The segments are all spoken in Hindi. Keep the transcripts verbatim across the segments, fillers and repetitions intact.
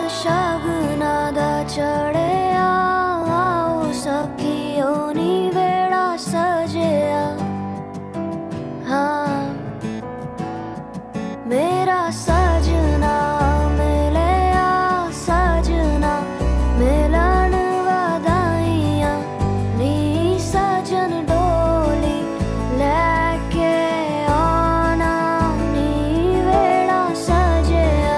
शगुना दा चढ़िया आओ सखियो नी वेड़ा सजिया। हाँ मेरा सजना मिलिया सजना मिलन वधाइयां नी सजन डोली लैके आना नी वेड़ा सजिया।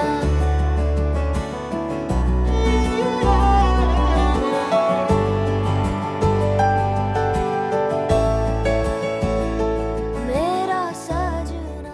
मेरा सजना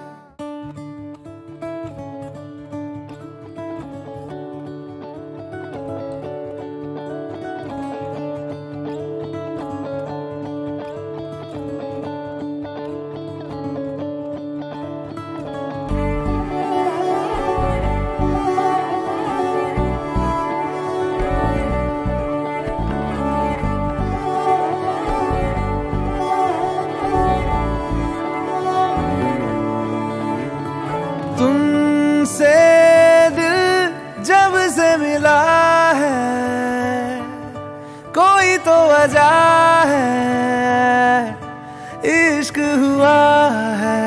तुमसे दिल जब से मिला है कोई तो वजह है इश्क हुआ है।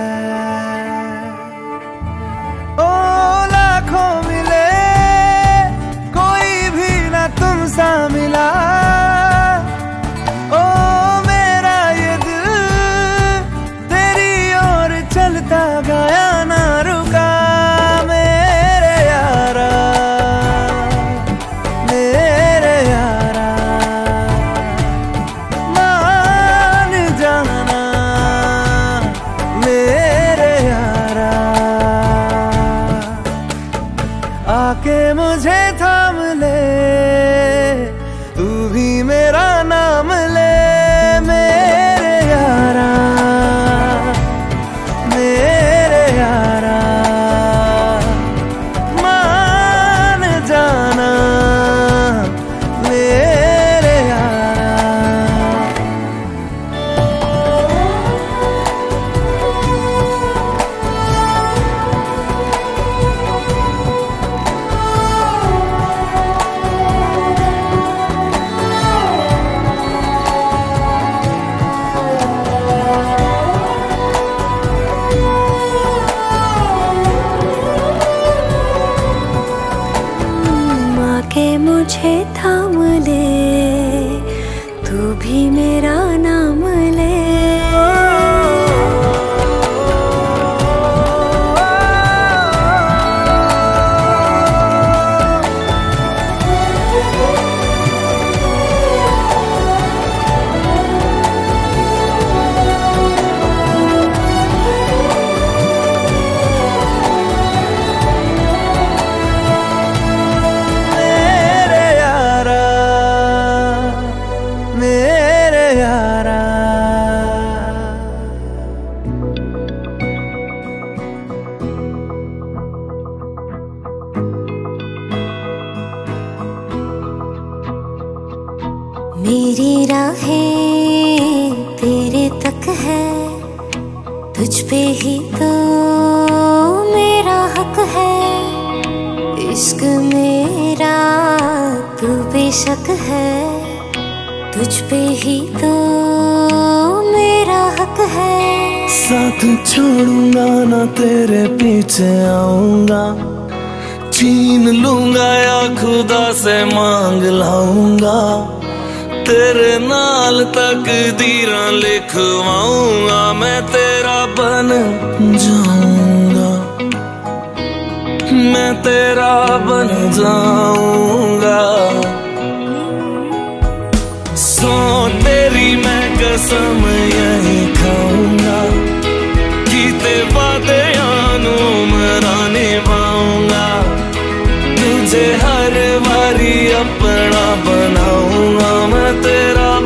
ओ लाखों मिले कोई भी ना तुम सा मिला। ओ मेरा ये दिल तेरी ओर चलता गया ना रुका। मेरे यारा मेरे यारा मान जाना मेरे यारा आके मुझे थाम ले तू भी मेरा नाम ले। मेरे यारा मेरे यारा मान जाना मेरे यारा। आके मुझे थाम ले तू भी मेरा नाम ले। मेरे यारा मेरे यारा मेरी राहें तेरे तक है तुझ पे ही तो मेरा हक है। इश्क मेरा तू बेशक है तुझ पे ही तो मेरा हक है। साथ छोड़ूंगा ना तेरे पीछे आऊंगा छीन लूंगा या खुदा से मांग लाऊंगा। तेरे नाल तकदीरां लिखवाऊंगा मैं तेरा बन जाऊंगा मैं तेरा बन जाऊंगा। सो तेरी मैं कसम यही खाऊंगा कीते वादियां नू मरा निभाऊंगा। तुझे हर बारी अपना बनाऊंगा मैं तेरा